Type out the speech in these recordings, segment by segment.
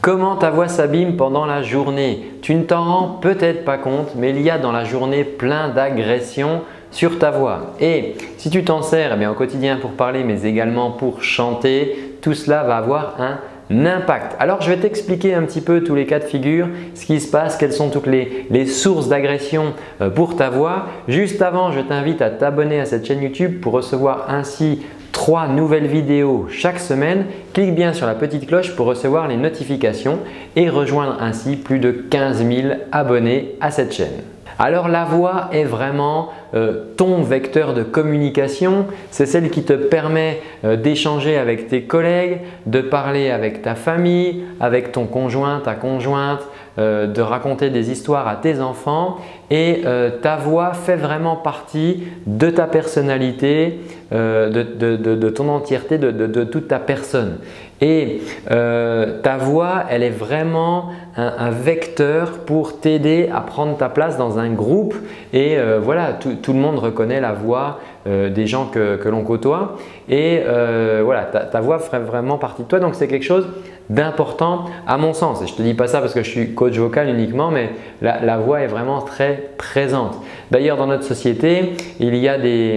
Comment ta voix s'abîme pendant la journée? Tu ne t'en rends peut-être pas compte, mais il y a dans la journée plein d'agressions sur ta voix. Et si tu t'en sers au quotidien pour parler, mais également pour chanter, tout cela va avoir un impact. Alors, je vais t'expliquer un petit peu tous les cas de figure, ce qui se passe, quelles sont toutes les sources d'agression pour ta voix. Juste avant, je t'invite à t'abonner à cette chaîne YouTube pour recevoir ainsi 3 nouvelles vidéos chaque semaine. Clique bien sur la petite cloche pour recevoir les notifications et rejoindre ainsi plus de 15 000 abonnés à cette chaîne. Alors la voix est vraiment ton vecteur de communication, c'est celle qui te permet d'échanger avec tes collègues, de parler avec ta famille, avec ton conjoint, ta conjointe, de raconter des histoires à tes enfants et ta voix fait vraiment partie de ta personnalité, de ton entièreté, de toute ta personne. Et ta voix, elle est vraiment un vecteur pour t'aider à prendre ta place dans un groupe et voilà, tout le monde reconnaît la voix des gens que l'on côtoie et voilà, ta voix ferait vraiment partie de toi. Donc, c'est quelque chose d'important à mon sens. Et je ne te dis pas ça parce que je suis coach vocal uniquement, mais la voix est vraiment très présente. D'ailleurs, dans notre société, il y a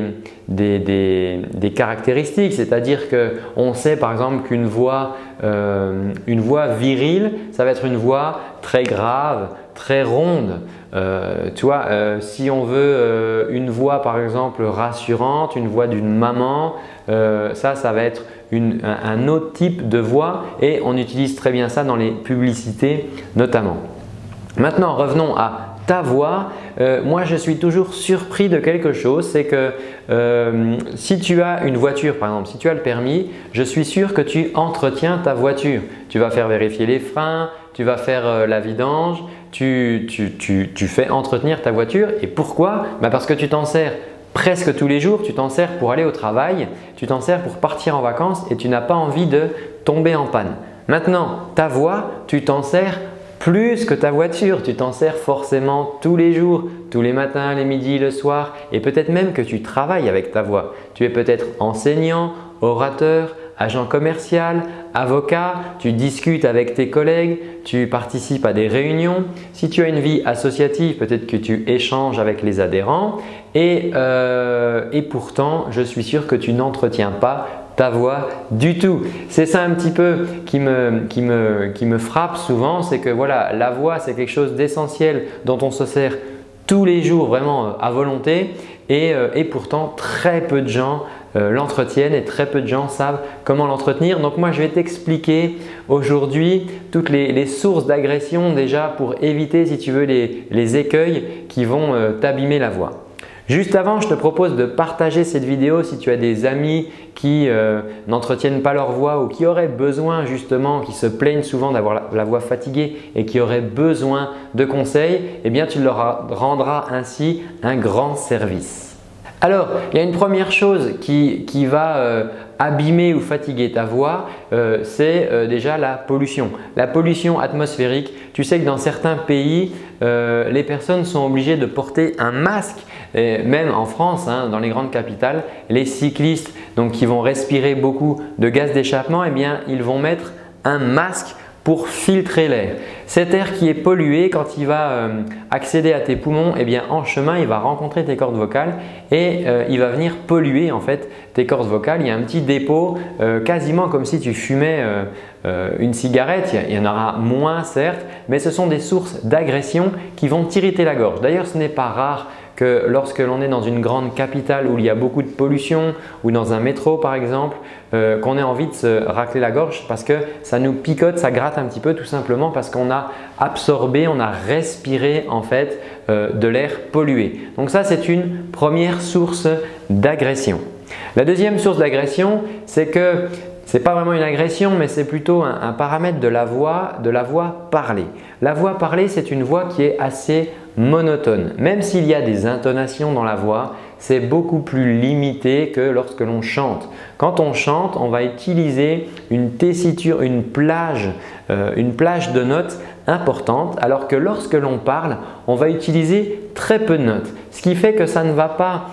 des caractéristiques, c'est-à-dire qu'on sait par exemple qu'une voix virile, ça va être une voix très grave, très ronde. Tu vois, si on veut une voix par exemple rassurante, une voix d'une maman, ça va être un autre type de voix et on utilise très bien ça dans les publicités notamment. Maintenant, revenons à ta voix. Moi, je suis toujours surpris de quelque chose, c'est que si tu as une voiture, par exemple, si tu as le permis, je suis sûr que tu entretiens ta voiture. Tu vas faire vérifier les freins, tu vas faire la vidange, tu fais entretenir ta voiture. Et pourquoi? Parce que tu t'en sers presque tous les jours, tu t'en sers pour aller au travail, tu t'en sers pour partir en vacances et tu n'as pas envie de tomber en panne. Maintenant, ta voix, tu t'en sers plus que ta voiture, tu t'en sers forcément tous les jours, tous les matins, les midis, le soir et peut-être même que tu travailles avec ta voix. Tu es peut-être enseignant, orateur, agent commercial, avocat, tu discutes avec tes collègues, tu participes à des réunions. Si tu as une vie associative, peut-être que tu échanges avec les adhérents et pourtant, je suis sûr que tu n'entretiens pas ta voix du tout. C'est ça un petit peu qui me frappe souvent, c'est que voilà, la voix c'est quelque chose d'essentiel dont on se sert tous les jours vraiment à volonté et pourtant très peu de gens l'entretiennent et très peu de gens savent comment l'entretenir. Donc moi je vais t'expliquer aujourd'hui toutes les sources d'agression déjà pour éviter si tu veux les écueils qui vont t'abîmer la voix. Juste avant, je te propose de partager cette vidéo si tu as des amis qui n'entretiennent pas leur voix ou qui auraient besoin justement, qui se plaignent souvent d'avoir la voix fatiguée et qui auraient besoin de conseils, eh bien tu leur rendras ainsi un grand service. Alors, il y a une première chose qui va abîmer ou fatiguer ta voix, c'est déjà la pollution. La pollution atmosphérique, tu sais que dans certains pays, les personnes sont obligées de porter un masque. Et même en France, dans les grandes capitales, les cyclistes donc, qui vont respirer beaucoup de gaz d'échappement, eh bien, ils vont mettre un masque pour filtrer l'air. Cet air qui est pollué, quand il va accéder à tes poumons, eh bien, en chemin, il va rencontrer tes cordes vocales et il va venir polluer en fait tes cordes vocales. Il y a un petit dépôt, quasiment comme si tu fumais une cigarette. Il y en aura moins certes, mais ce sont des sources d'agression qui vont t'irriter la gorge. D'ailleurs, ce n'est pas rare que lorsque l'on est dans une grande capitale où il y a beaucoup de pollution ou dans un métro par exemple, qu'on ait envie de se racler la gorge parce que ça nous picote, ça gratte un petit peu tout simplement parce qu'on a absorbé, on a respiré en fait de l'air pollué. Donc ça c'est une première source d'agression. La deuxième source d'agression, c'est que ce n'est pas vraiment une agression, mais c'est plutôt un paramètre de la voix parlée. La voix parlée, c'est une voix qui est assez monotone. Même s'il y a des intonations dans la voix, c'est beaucoup plus limité que lorsque l'on chante. Quand on chante, on va utiliser une tessiture, une plage une plage de notes importante, alors que lorsque l'on parle, on va utiliser très peu de notes. Ce qui fait que ça ne va pas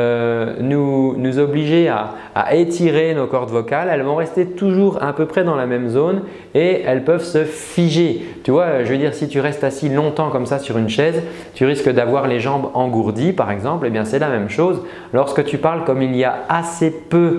nous obliger à étirer nos cordes vocales. Elles vont rester toujours à peu près dans la même zone et elles peuvent se figer. Tu vois, je veux dire, si tu restes assis longtemps comme ça sur une chaise, tu risques d'avoir les jambes engourdies par exemple. Eh bien, c'est la même chose. Lorsque tu parles, comme il y a assez peu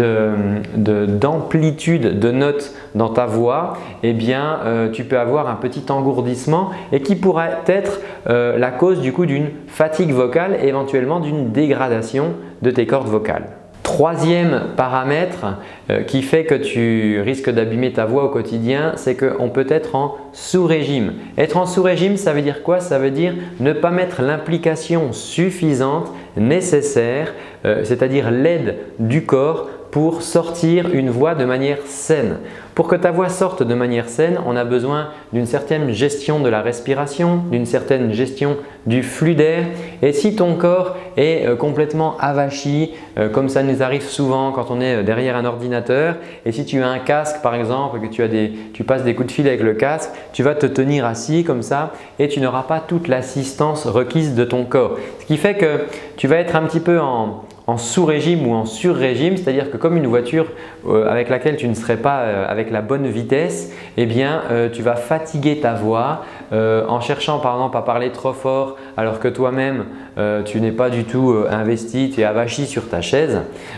d'amplitude de notes dans ta voix, eh bien, tu peux avoir un petit engourdissement et qui pourrait être la cause du coup d'une fatigue vocale et éventuellement d'une dégradation de tes cordes vocales. Troisième paramètre qui fait que tu risques d'abîmer ta voix au quotidien, c'est qu'on peut être en sous-régime. Être en sous-régime, ça veut dire quoi? Ça veut dire ne pas mettre l'implication suffisante, nécessaire, c'est-à-dire l'aide du corps pour sortir une voix de manière saine. Pour que ta voix sorte de manière saine, on a besoin d'une certaine gestion de la respiration, d'une certaine gestion du flux d'air. Et si ton corps est complètement avachi, comme ça nous arrive souvent quand on est derrière un ordinateur, et si tu as un casque par exemple, que tu passes des coups de fil avec le casque, tu vas te tenir assis comme ça et tu n'auras pas toute l'assistance requise de ton corps. Ce qui fait que tu vas être un petit peu en sous-régime ou en sur-régime, c'est-à-dire que comme une voiture avec laquelle tu ne serais pas avec la bonne vitesse, eh bien tu vas fatiguer ta voix en cherchant par exemple à parler trop fort alors que toi-même tu n'es pas du tout investi, tu es avachi sur ta chaise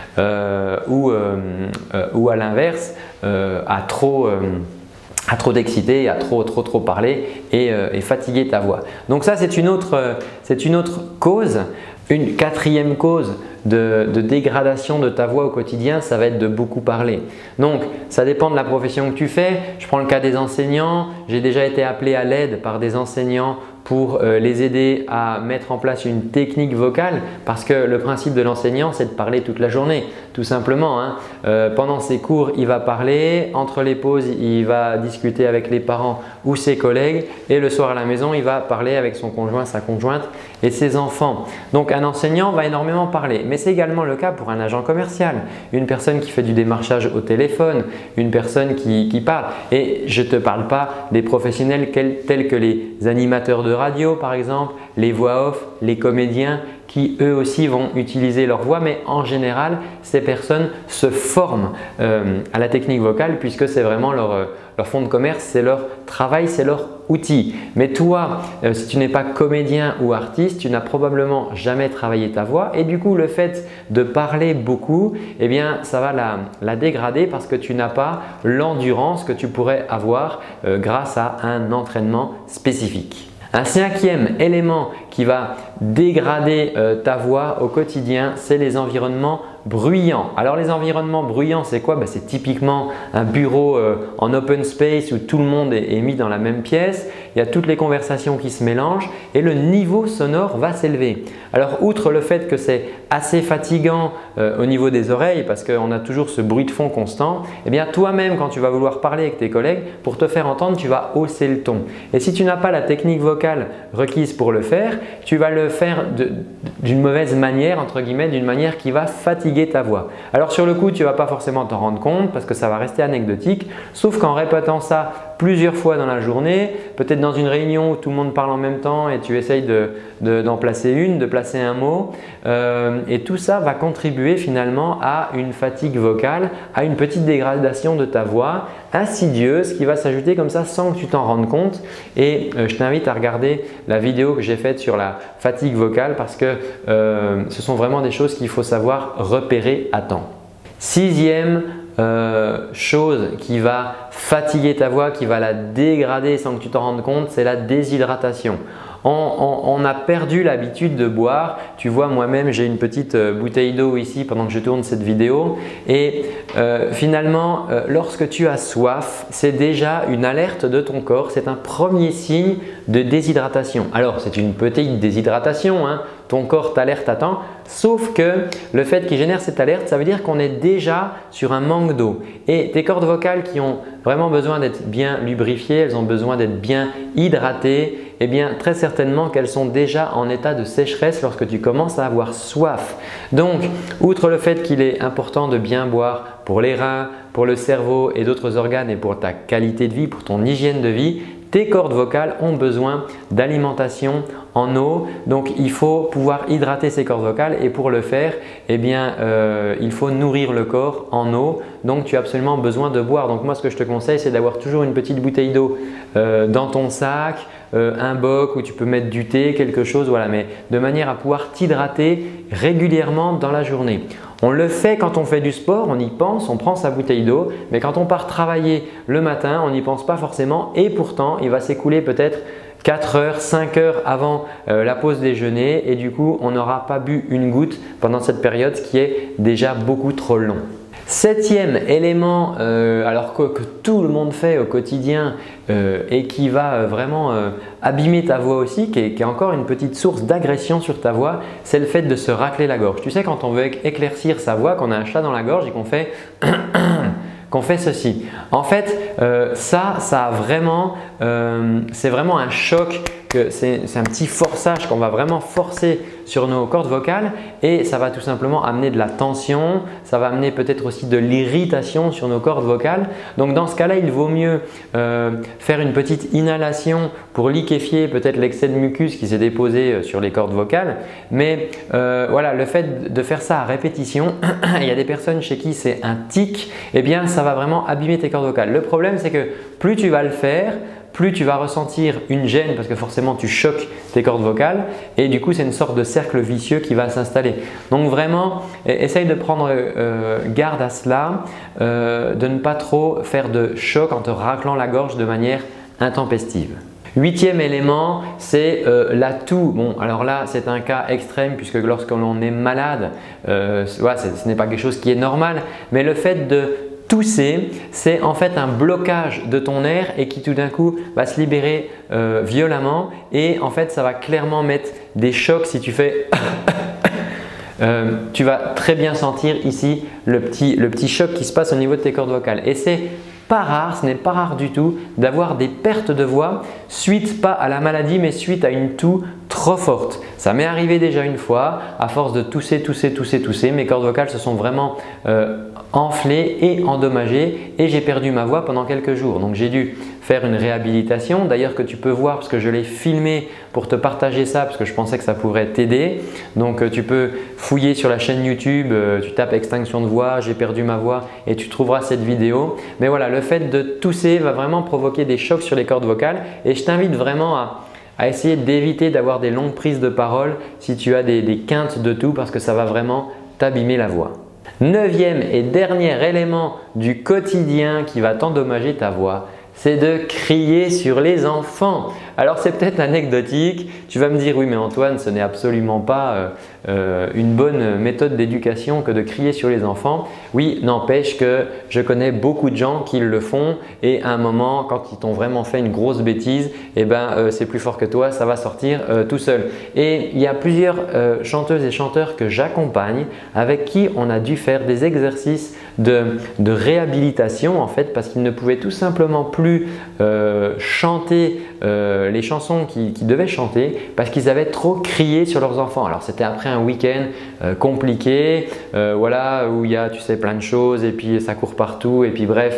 ou à l'inverse à trop d'exciter, à trop parler et fatiguer ta voix. Donc ça c'est une autre cause. Une quatrième cause de dégradation de ta voix au quotidien, ça va être de beaucoup parler. Donc, ça dépend de la profession que tu fais. Je prends le cas des enseignants. J'ai déjà été appelé à l'aide par des enseignants pour les aider à mettre en place une technique vocale parce que le principe de l'enseignant, c'est de parler toute la journée, tout simplement. Pendant ses cours, il va parler. Entre les pauses, il va discuter avec les parents ou ses collègues et le soir à la maison, il va parler avec son conjoint, sa conjointe et ses enfants. Donc, un enseignant va énormément parler. Mais c'est également le cas pour un agent commercial, une personne qui fait du démarchage au téléphone, une personne qui parle. Et je ne te parle pas des professionnels tels que les animateurs de radio par exemple, les voix off, les comédiens qui eux aussi vont utiliser leur voix, mais en général, ces personnes se forment à la technique vocale puisque c'est vraiment leur fond de commerce, c'est leur travail, c'est leur outil. Mais toi, si tu n'es pas comédien ou artiste, tu n'as probablement jamais travaillé ta voix et du coup, le fait de parler beaucoup, eh bien, ça va la dégrader parce que tu n'as pas l'endurance que tu pourrais avoir grâce à un entraînement spécifique. Un cinquième élément qui va dégrader ta voix au quotidien, c'est les environnements bruyants. Alors les environnements bruyants, c'est quoi? C'est typiquement un bureau en open space où tout le monde est mis dans la même pièce. Il y a toutes les conversations qui se mélangent et le niveau sonore va s'élever. Alors outre le fait que c'est assez fatigant au niveau des oreilles parce qu'on a toujours ce bruit de fond constant, eh bien toi-même quand tu vas vouloir parler avec tes collègues, pour te faire entendre, tu vas hausser le ton. Et si tu n'as pas la technique vocale requise pour le faire, tu vas le faire d'une mauvaise manière, entre guillemets, d'une manière qui va fatiguer ta voix. Alors sur le coup, tu ne vas pas forcément t'en rendre compte parce que ça va rester anecdotique, sauf qu'en répétant ça plusieurs fois dans la journée, peut-être dans une réunion où tout le monde parle en même temps et tu essayes d'en placer de placer un mot et tout ça va contribuer finalement à une fatigue vocale, à une petite dégradation de ta voix insidieuse qui va s'ajouter comme ça sans que tu t'en rendes compte et je t'invite à regarder la vidéo que j'ai faite sur la fatigue vocale parce que ce sont vraiment des choses qu'il faut savoir repérer à temps. Sixième chose qui va fatiguer ta voix, qui va la dégrader sans que tu t'en rendes compte, c'est la déshydratation. On a perdu l'habitude de boire. Tu vois, moi-même, j'ai une petite bouteille d'eau ici pendant que je tourne cette vidéo. Et finalement, lorsque tu as soif, c'est déjà une alerte de ton corps. C'est un premier signe de déshydratation. Alors, c'est une petite déshydratation, hein. Ton corps t'alerte à temps, sauf que le fait qu'il génère cette alerte, ça veut dire qu'on est déjà sur un manque d'eau. Et tes cordes vocales qui ont vraiment besoin d'être bien lubrifiées, elles ont besoin d'être bien hydratées eh bien très certainement qu'elles sont déjà en état de sécheresse lorsque tu commences à avoir soif. Donc, outre le fait qu'il est important de bien boire pour les reins, pour le cerveau et d'autres organes et pour ta qualité de vie, pour ton hygiène de vie, tes cordes vocales ont besoin d'alimentation en eau. Donc, il faut pouvoir hydrater ces cordes vocales et pour le faire, eh bien, il faut nourrir le corps en eau. Donc, tu as absolument besoin de boire. Donc, moi, ce que je te conseille, c'est d'avoir toujours une petite bouteille d'eau dans ton sac, un boc où tu peux mettre du thé, quelque chose, voilà, mais de manière à pouvoir t'hydrater régulièrement dans la journée. On le fait quand on fait du sport, on y pense, on prend sa bouteille d'eau, mais quand on part travailler le matin, on n'y pense pas forcément et pourtant, il va s'écouler peut-être 4 heures, 5 heures avant la pause déjeuner et du coup, on n'aura pas bu une goutte pendant cette période, ce qui est déjà beaucoup trop long. Septième élément, alors que tout le monde fait au quotidien et qui va vraiment abîmer ta voix aussi, qui est encore une petite source d'agression sur ta voix, c'est le fait de se racler la gorge. Tu sais, quand on veut éclaircir sa voix, qu'on a un chat dans la gorge et qu'on fait ceci. En fait, c'est vraiment un choc, c'est un petit forçage qu'on va vraiment forcer sur nos cordes vocales et ça va tout simplement amener de la tension, ça va amener peut-être aussi de l'irritation sur nos cordes vocales. Donc dans ce cas-là, il vaut mieux faire une petite inhalation pour liquéfier peut-être l'excès de mucus qui s'est déposé sur les cordes vocales. Mais voilà, le fait de faire ça à répétition, il y a des personnes chez qui c'est un tic, eh bien ça va vraiment abîmer tes cordes vocales. Le problème, c'est que plus tu vas le faire, plus tu vas ressentir une gêne parce que forcément tu choques tes cordes vocales et du coup c'est une sorte de cercle vicieux qui va s'installer. Donc vraiment, essaye de prendre garde à cela, de ne pas trop faire de choc en te raclant la gorge de manière intempestive. Huitième élément, c'est la toux. Bon, alors là, c'est un cas extrême puisque lorsqu'on est malade, ce n'est pas quelque chose qui est normal, mais le fait de tousser, c'est en fait un blocage de ton air et qui tout d'un coup va se libérer violemment et en fait ça va clairement mettre des chocs si tu fais tu vas très bien sentir ici le petit choc qui se passe au niveau de tes cordes vocales et c'est pas rare, ce n'est pas rare du tout d'avoir des pertes de voix suite pas à la maladie mais suite à une toux trop forte. Ça m'est arrivé déjà une fois, à force de tousser, mes cordes vocales se sont vraiment enflées et endommagées et j'ai perdu ma voix pendant quelques jours. Donc j'ai dû faire une réhabilitation, d'ailleurs que tu peux voir parce que je l'ai filmé pour te partager ça parce que je pensais que ça pourrait t'aider. Donc tu peux fouiller sur la chaîne YouTube, tu tapes extinction de voix, j'ai perdu ma voix et tu trouveras cette vidéo. Mais voilà, le fait de tousser va vraiment provoquer des chocs sur les cordes vocales et je t'invite vraiment à essayer d'éviter d'avoir des longues prises de parole si tu as des quintes de toux parce que ça va vraiment t'abîmer la voix. Neuvième et dernier élément du quotidien qui va t'endommager ta voix, c'est de crier sur les enfants. Alors c'est peut-être anecdotique, tu vas me dire oui mais Antoine ce n'est absolument pas une bonne méthode d'éducation que de crier sur les enfants. Oui, n'empêche que je connais beaucoup de gens qui le font et à un moment quand ils t'ont vraiment fait une grosse bêtise, eh ben, c'est plus fort que toi, ça va sortir tout seul. Et il y a plusieurs chanteuses et chanteurs que j'accompagne avec qui on a dû faire des exercices de réhabilitation en fait parce qu'ils ne pouvaient tout simplement plus chanter les chansons qu'ils devaient chanter parce qu'ils avaient trop crié sur leurs enfants. Alors c'était après un week-end compliqué, voilà, où il y a tu sais plein de choses et puis ça court partout et puis bref,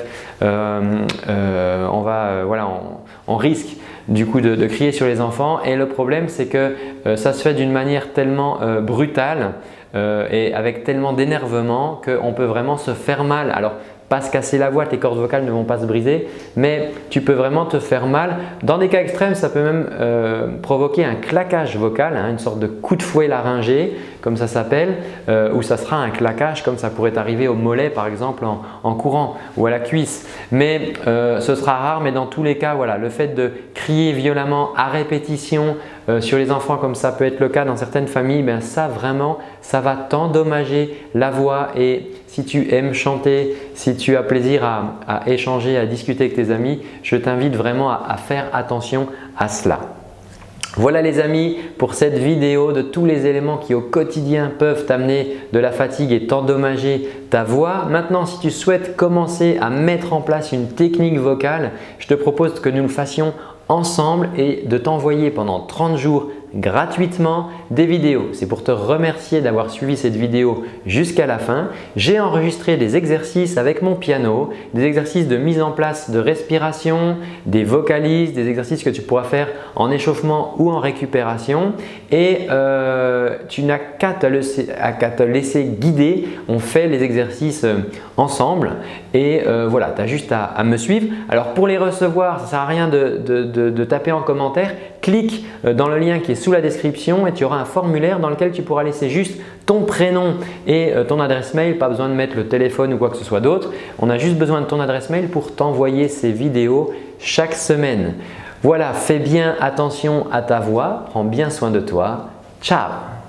on risque du coup de crier sur les enfants et le problème c'est que ça se fait d'une manière tellement brutale et avec tellement d'énervement qu'on peut vraiment se faire mal. Alors pas se casser la voix, tes cordes vocales ne vont pas se briser, mais tu peux vraiment te faire mal. Dans des cas extrêmes, ça peut même provoquer un claquage vocal, hein, une sorte de coup de fouet laryngé, comme ça s'appelle, ou ça sera un claquage comme ça pourrait arriver au mollet par exemple en courant ou à la cuisse. Mais ce sera rare, mais dans tous les cas, voilà, le fait de crier violemment à répétition sur les enfants comme ça peut être le cas dans certaines familles, ben ça vraiment, ça va t'endommager la voix et si tu aimes chanter, si tu as plaisir à échanger, à discuter avec tes amis, je t'invite vraiment à faire attention à cela. Voilà les amis pour cette vidéo de tous les éléments qui au quotidien peuvent t'amener de la fatigue et t'endommager ta voix. Maintenant, si tu souhaites commencer à mettre en place une technique vocale, je te propose que nous le fassions ensemble et de t'envoyer pendant 30 jours gratuitement des vidéos. C'est pour te remercier d'avoir suivi cette vidéo jusqu'à la fin. J'ai enregistré des exercices avec mon piano, des exercices de mise en place de respiration, des vocalises, des exercices que tu pourras faire en échauffement ou en récupération et tu n'as qu'à te laisser guider. On fait les exercices ensemble et voilà, tu as juste à me suivre. Alors pour les recevoir, ça ne sert à rien de taper en commentaire. Clique dans le lien qui est sous la description et tu auras un formulaire dans lequel tu pourras laisser juste ton prénom et ton adresse mail. Pas besoin de mettre le téléphone ou quoi que ce soit d'autre. On a juste besoin de ton adresse mail pour t'envoyer ces vidéos chaque semaine. Voilà, fais bien attention à ta voix, prends bien soin de toi. Ciao!